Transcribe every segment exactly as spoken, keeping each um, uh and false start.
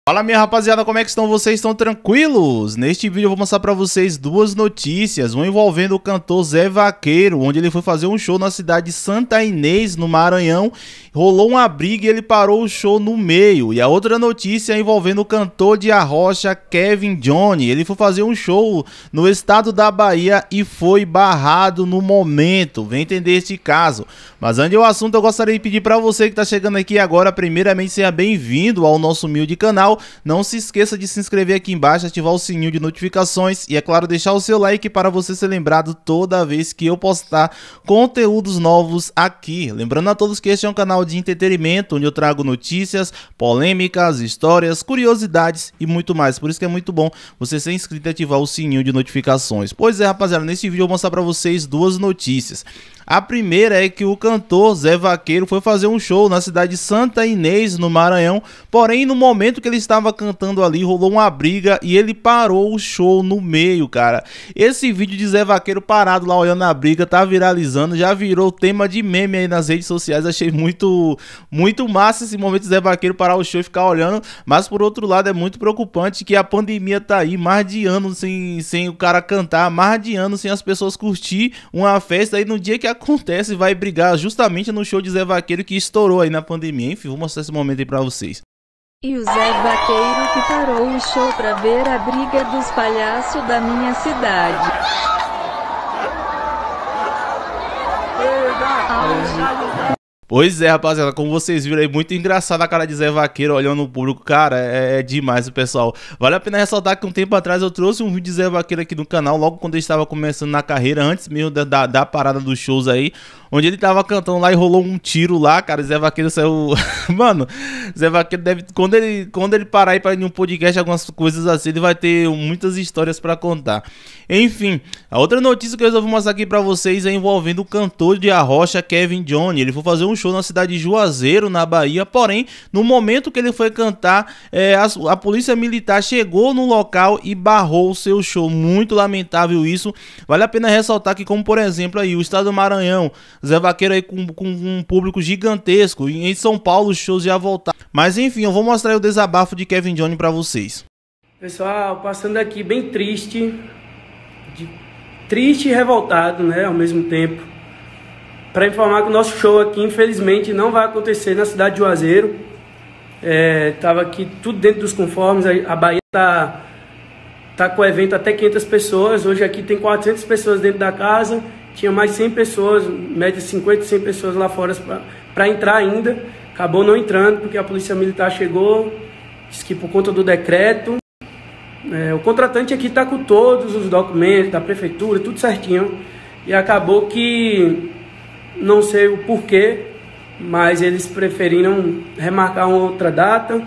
Fala minha rapaziada, como é que estão vocês? Estão tranquilos? Neste vídeo eu vou mostrar pra vocês duas notícias, uma envolvendo o cantor Zé Vaqueiro, onde ele foi fazer um show na cidade de Santa Inês, no Maranhão, rolou uma briga e ele parou o show no meio. E a outra notícia é envolvendo o cantor de Arrocha, Kevin Johnny, ele foi fazer um show no estado da Bahia e foi barrado no momento. Vem entender este caso. Mas antes do assunto, eu gostaria de pedir pra você que tá chegando aqui agora, primeiramente seja bem-vindo ao nosso humilde canal. Não se esqueça de se inscrever aqui embaixo, ativar o sininho de notificações e, é claro, deixar o seu like para você ser lembrado toda vez que eu postar conteúdos novos aqui. Lembrando a todos que este é um canal de entretenimento, onde eu trago notícias, polêmicas, histórias, curiosidades e muito mais. Por isso que é muito bom você ser inscrito e ativar o sininho de notificações. Pois é, rapaziada, nesse vídeo eu vou mostrar para vocês duas notícias. A primeira é que o cantor Zé Vaqueiro foi fazer um show na cidade de Santa Inês, no Maranhão, porém no momento que ele estava cantando ali rolou uma briga e ele parou o show no meio, cara. Esse vídeo de Zé Vaqueiro parado lá olhando a briga tá viralizando, já virou tema de meme aí nas redes sociais. Achei muito, muito massa esse momento de Zé Vaqueiro parar o show e ficar olhando, mas por outro lado é muito preocupante que a pandemia tá aí, mais de ano sem, sem o cara cantar, mais de ano sem as pessoas curtir uma festa, aí no dia que acontece vai brigar justamente no show de Zé Vaqueiro que estourou aí na pandemia. Enfim, vou mostrar esse momento aí pra vocês. E o Zé Vaqueiro que parou o show pra ver a briga dos palhaços da minha cidade. Auge. Pois é, rapaziada, como vocês viram aí, muito engraçado a cara de Zé Vaqueiro olhando o público. Cara, é, é demais, pessoal. Vale a pena ressaltar que um tempo atrás eu trouxe um vídeo de Zé Vaqueiro aqui no canal, logo quando ele estava começando na carreira, antes mesmo da, da, da parada dos shows aí, onde ele tava cantando lá e rolou um tiro lá, cara. Zé Vaqueiro saiu... Mano, Zé Vaqueiro deve... Quando ele, quando ele parar aí pra ir em um podcast, algumas coisas assim, ele vai ter muitas histórias pra contar. Enfim, a outra notícia que eu resolvi mostrar aqui pra vocês é envolvendo o cantor de Arrocha, Kevin Johnny. Ele foi fazer um show na cidade de Juazeiro, na Bahia, porém, no momento que ele foi cantar, é, a, a polícia militar chegou no local e barrou o seu show. Muito lamentável isso. Vale a pena ressaltar que, como por exemplo aí, o estado do Maranhão, Zé Vaqueiro aí com, com um público gigantesco, e em São Paulo os shows já voltaram. Mas enfim, eu vou mostrar o desabafo de Kevin Johnny pra vocês. Pessoal, passando aqui bem triste, de, triste e revoltado, né, ao mesmo tempo, para informar que o nosso show aqui, infelizmente, não vai acontecer na cidade de Juazeiro. É, tava aqui tudo dentro dos conformes, a, a Bahia tá, tá com o evento até quinhentas pessoas, hoje aqui tem quatrocentas pessoas dentro da casa, tinha mais cem pessoas, média cinquenta, cem pessoas lá fora para entrar ainda, acabou não entrando porque a polícia militar chegou, disse que por conta do decreto, é, o contratante aqui está com todos os documentos da prefeitura, tudo certinho, e acabou que, não sei o porquê, mas eles preferiram remarcar uma outra data,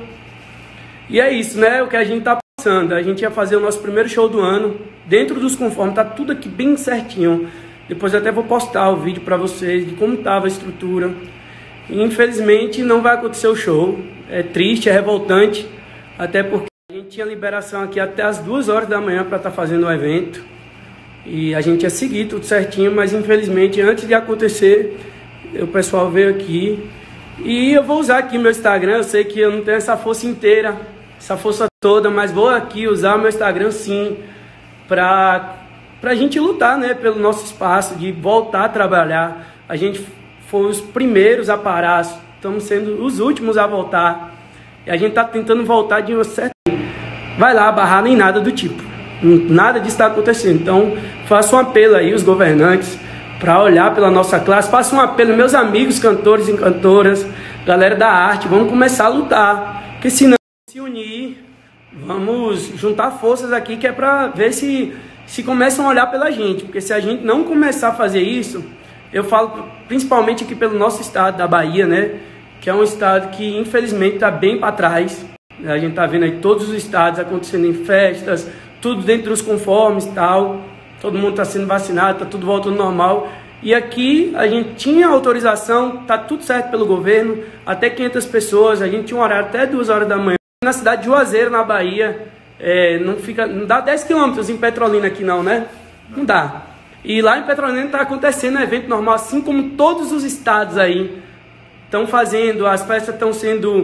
e é isso, né, o que a gente está passando. A gente ia fazer o nosso primeiro show do ano, dentro dos conformes, tá tudo aqui bem certinho. Depois eu até vou postar o vídeo para vocês de como estava a estrutura. E, infelizmente não vai acontecer o show. É triste, é revoltante, até porque a gente tinha liberação aqui até as duas horas da manhã para estar tá fazendo o evento. E a gente ia seguir tudo certinho, mas infelizmente antes de acontecer, o pessoal veio aqui. E eu vou usar aqui meu Instagram, eu sei que eu não tenho essa força inteira, essa força toda, mas vou aqui usar meu Instagram sim, para... para a gente lutar, né, pelo nosso espaço, de voltar a trabalhar. A gente foi os primeiros a parar, estamos sendo os últimos a voltar. E a gente está tentando voltar de uma certa... Vai lá, barrar nem nada do tipo. Nada disso está acontecendo. Então, faço um apelo aí, os governantes, para olhar pela nossa classe. Faço um apelo, meus amigos cantores e cantoras, galera da arte, vamos começar a lutar. Porque se não se unir, vamos juntar forças aqui, que é para ver se... se começam a olhar pela gente, porque se a gente não começar a fazer isso, eu falo principalmente aqui pelo nosso estado da Bahia, né, que é um estado que infelizmente está bem para trás. A gente está vendo aí todos os estados acontecendo em festas, tudo dentro dos conformes e tal, todo mundo está sendo vacinado, está tudo voltando normal, e aqui a gente tinha autorização, está tudo certo pelo governo, até quinhentas pessoas, a gente tinha um horário até duas horas da manhã, na cidade de Juazeiro, na Bahia. É, não, fica, não dá dez quilômetros em Petrolina aqui não, né? Não dá. E lá em Petrolina está acontecendo um evento normal, assim como todos os estados aí estão fazendo, as festas estão sendo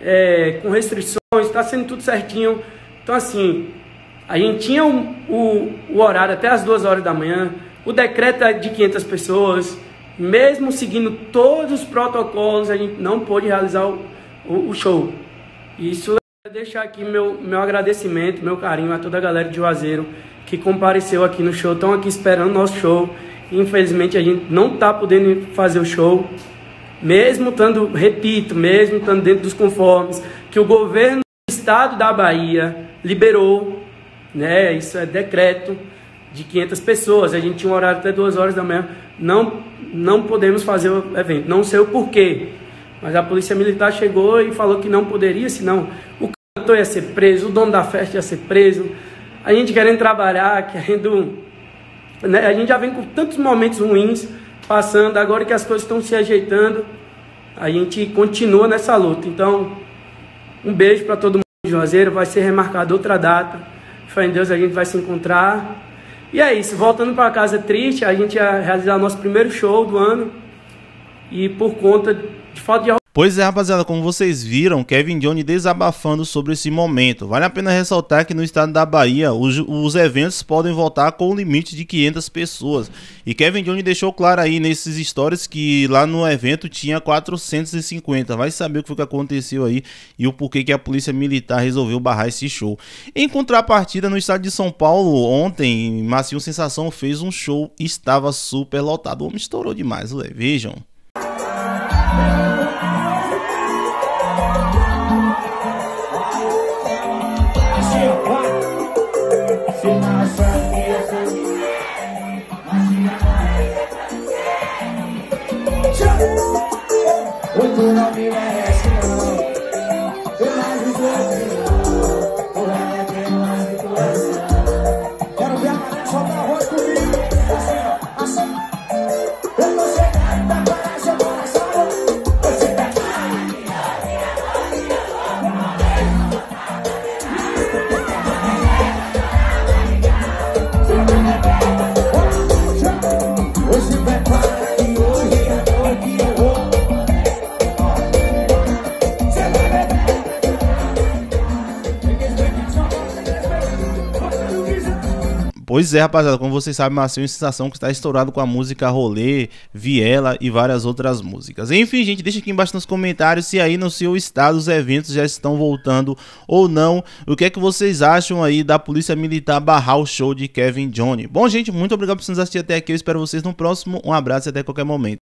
é, com restrições, está sendo tudo certinho. Então, assim, a gente tinha o, o, o horário até as duas horas da manhã, o decreto é de quinhentas pessoas, mesmo seguindo todos os protocolos, a gente não pôde realizar o, o, o show. Isso é deixar aqui meu, meu agradecimento, meu carinho a toda a galera de Juazeiro que compareceu aqui no show, estão aqui esperando o nosso show. Infelizmente a gente não está podendo fazer o show, mesmo estando, repito, mesmo estando dentro dos conformes que o governo do estado da Bahia liberou, né? Isso é decreto de quinhentas pessoas, a gente tinha um horário até duas horas da manhã, não, não podemos fazer o evento, não sei o porquê, mas a polícia militar chegou e falou que não poderia, senão o cantor ia ser preso, o dono da festa ia ser preso, a gente querendo trabalhar, querendo, né? A gente já vem com tantos momentos ruins passando, agora que as coisas estão se ajeitando, a gente continua nessa luta. Então, um beijo para todo mundo de Juazeiro, vai ser remarcada outra data, fé em Deus a gente vai se encontrar. E é isso, voltando para casa triste, a gente ia realizar o nosso primeiro show do ano e por conta de falta de... Pois é, rapaziada, como vocês viram, Kevin Johnny desabafando sobre esse momento. Vale a pena ressaltar que no estado da Bahia, os, os eventos podem voltar com um limite de quinhentas pessoas. E Kevin Johnny deixou claro aí nesses stories que lá no evento tinha quatrocentos e cinquenta. Vai saber o que foi que aconteceu aí e o porquê que a polícia militar resolveu barrar esse show. Em contrapartida, no estado de São Paulo, ontem, Marcinho Sensação fez um show e estava super lotado. O homem estourou demais, ué, vejam. Pois é, rapaziada, como vocês sabem, Marcinho Sensação que está estourado com a música Rolê, Viela e várias outras músicas. Enfim, gente, deixa aqui embaixo nos comentários se aí no seu estado os eventos já estão voltando ou não. O que é que vocês acham aí da polícia militar barrar o show de Kevin Johnny? Bom, gente, muito obrigado por nos assistir até aqui. Eu espero vocês no próximo. Um abraço e até qualquer momento.